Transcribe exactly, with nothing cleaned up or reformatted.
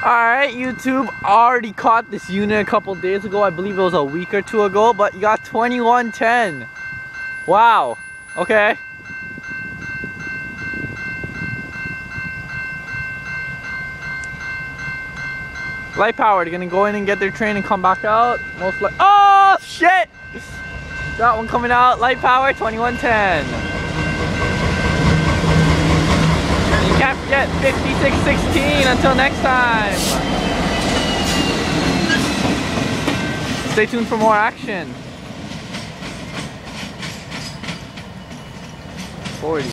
Alright, YouTube, already caught this unit a couple days ago. I believe it was a week or two ago, but you got twenty-one ten. Wow. Okay. Light power, they're gonna go in and get their train and come back out. Most like, oh shit! Got one coming out, light power, twenty-one ten. And you can't forget fifty-six sixteen. Until next time. Stay tuned for more action. forty.